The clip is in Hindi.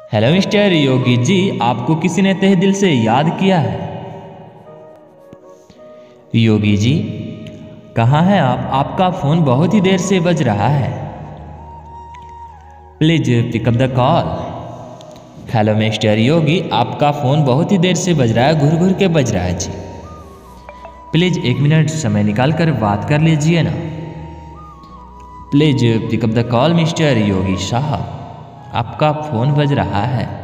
हेलो मिस्टर योगी जी, आपको किसी ने तहे दिल से याद किया है। योगी जी, कहाँ हैं आप? आपका फ़ोन बहुत ही देर से बज रहा है। Please pick up the call. Hello mister Yogi, आपका फ़ोन बहुत ही देर से बज रहा है, घुर घुर के बज रहा है जी। प्लीज़ 1 मिनट समय निकाल कर बात कर लीजिए ना। Please pick up the call mister Yogi साहब, आपका फ़ोन बज रहा है।